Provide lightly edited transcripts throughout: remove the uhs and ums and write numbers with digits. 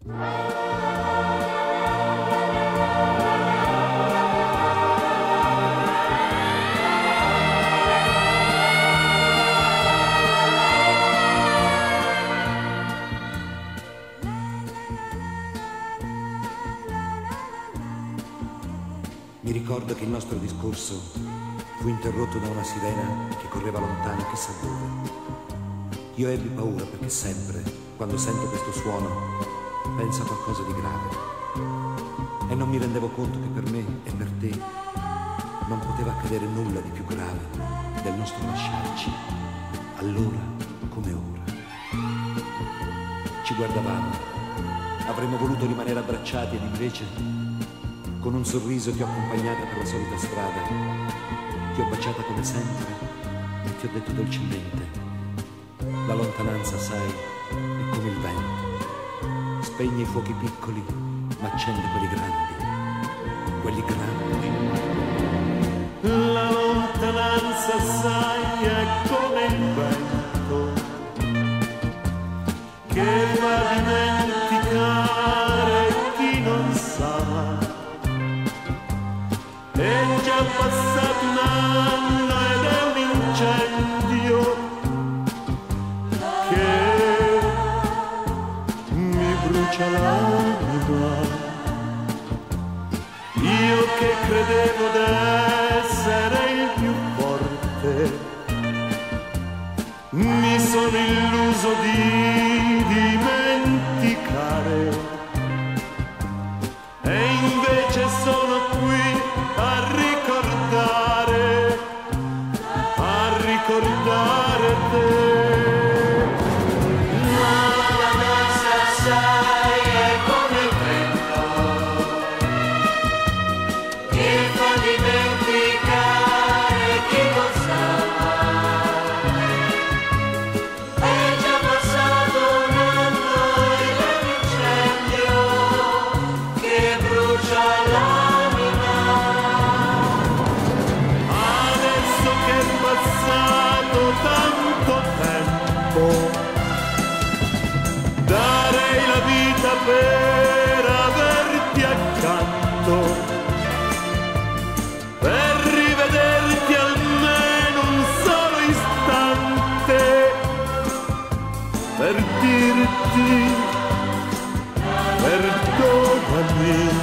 Mi ricordo che il nostro discorso fu interrotto da una sirena che correva lontano chissà dove. Io ebbi paura perché sempre, quando sento questo suono, penso a qualcosa di grave. E non mi rendevo conto che per me e per te non poteva accadere nulla di più grave del nostro lasciarci, allora come ora. Ci guardavamo, avremmo voluto rimanere abbracciati ed invece con un sorriso ti ho accompagnata per la solita strada, ti ho baciata come sempre e ti ho detto dolcemente: la lontananza, sai, è come il vento, spegne i fuochi piccoli ma accende quelli grandi. La lontananza, sai, è come il vento che va a dimenticare chi non sa. È già passato un anno ed è un incendio che mi brucia l'anima. Io che credevo d'essere il più forte, mi sono illuso di dimenticare, e invece sono qui a ricordare te. La nostra, sai, è come il vento che fa dimenticare chi non sa mai. È già passato un anno ed è un incendio che brucia l'anima. Adesso che è passato tanto tempo, darei la vita per averti accanto, per rivederti almeno un solo istante, per dirti perdonami.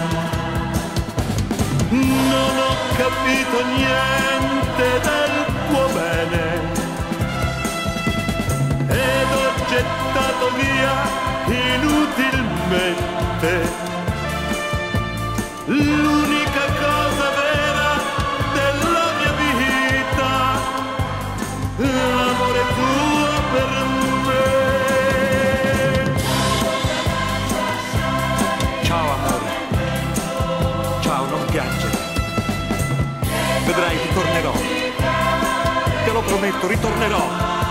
Non ho capito niente del tuo bene ed ho gettato via inutilmente l'unica cosa vera della mia vita, l'amore tuo per me. Ciao amore, ciao, non piangere. Vedrai, ritornerò. Te lo prometto, ritornerò.